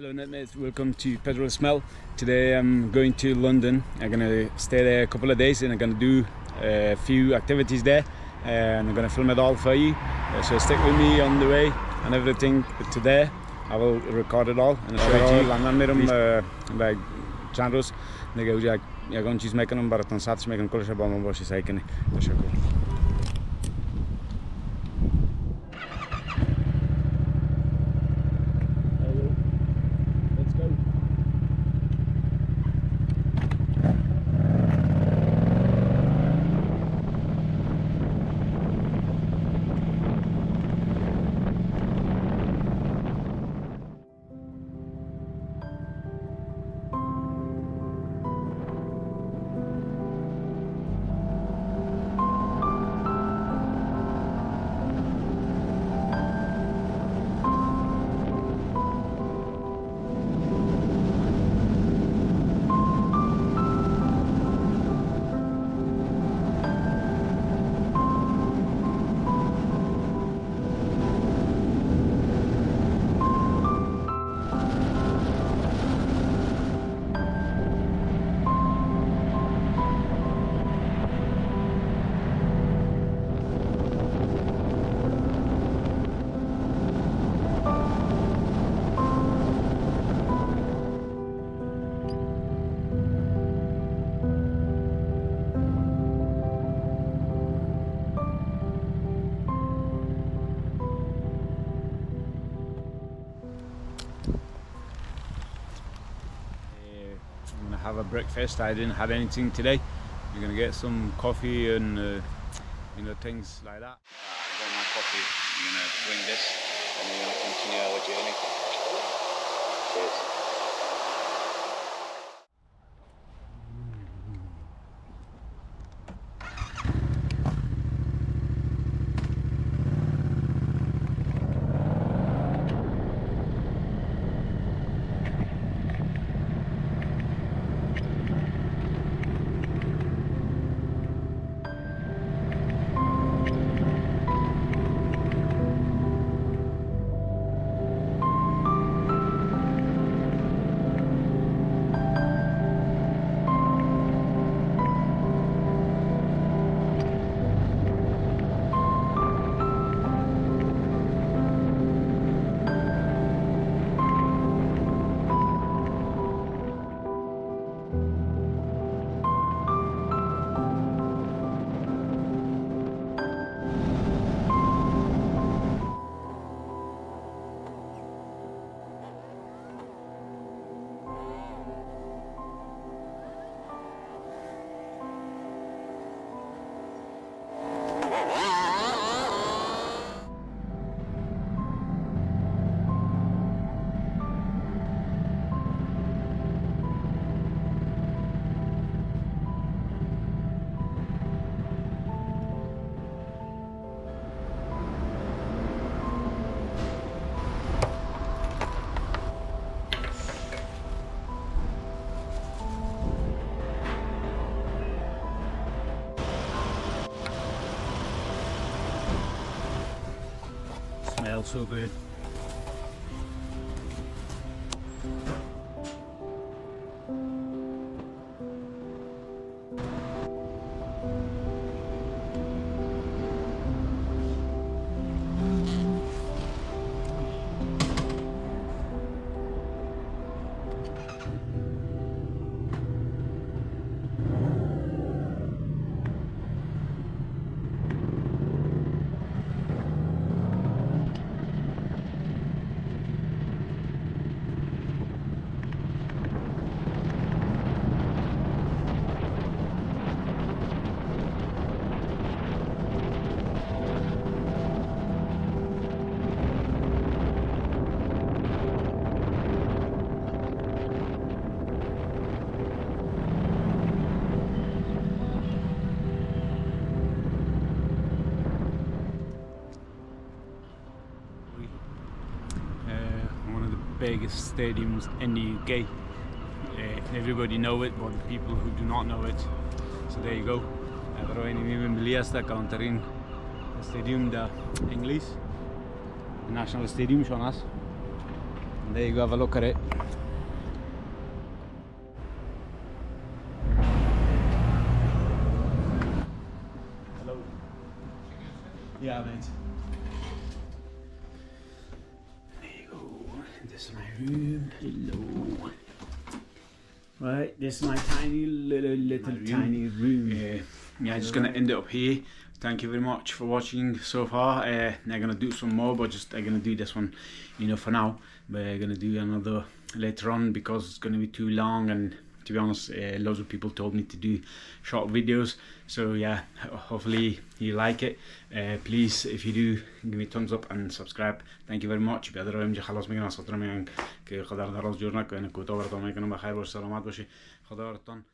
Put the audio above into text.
Hello netmates, welcome to Pedro Smell. Today I'm going to London. I'm going to stay there a couple of days and I'm going to do a few activities there and I'm going to film it all for you. So stick with me on the way and everything today. I will record it all and show it to you. Like Chandros, they go Jack, you're going to make them, but on Saturday making color shop on what she's saying. Have a breakfast. I didn't have anything today. You're gonna get some coffee and things like that. I got my coffee. I'm gonna drink this and we're gonna continue our journey. Cheers. Smells so good. Biggest stadiums in the UK. Everybody know it, but the people who do not know it. So there you go. Pero in Bibliasta counterin stadium da English, National Stadium, Jonas. And there you go, have a look at it. Hello. Yeah, mate. There you go. This is my room. Hello. Right, this is my tiny little tiny room. Yeah, just gonna end it up here. Thank you very much for watching so far. I'm gonna do some more, but I'm gonna do this one, you know, for now. But I'm gonna do another later on because it's gonna be too long, and to be honest, loads of people told me to do short videos. So yeah, hopefully you like it. Please, if you do, give me a thumbs up and subscribe. Thank you very much. بقدر امجي خلاص میگم از خاطر میگن که خدا در روز جور نکنه کوتاه براتون میکنم بخیر باش سلامت باشی خدا براتون